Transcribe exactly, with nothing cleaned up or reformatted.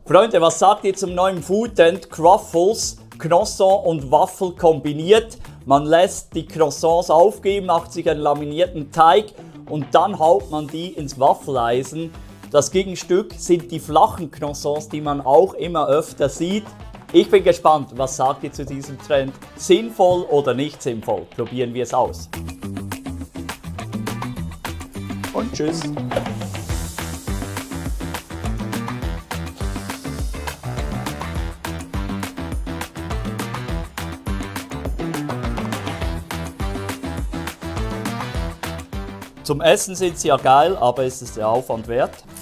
Freunde, was sagt ihr zum neuen Foodtrend Croffles, Croissant und Waffel kombiniert? Man lässt die Croissants aufgeben, macht sich einen laminierten Teig und dann haut man die ins Waffeleisen. Das Gegenstück sind die flachen Croissants, die man auch immer öfter sieht. Ich bin gespannt, was sagt ihr zu diesem Trend? Sinnvoll oder nicht sinnvoll? Probieren wir es aus. Und tschüss. Zum Essen sind sie ja geil, aber es ist der Aufwand wert.